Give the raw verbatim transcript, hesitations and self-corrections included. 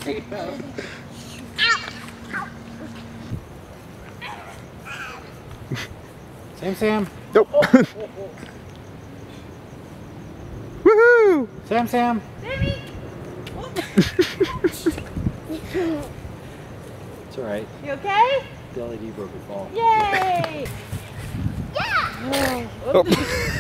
Sam Sam. Nope. Woohoo! Sam Sam. Baby. It's alright. You okay? The L E D broke her fall. Yay! Yeah! Oh.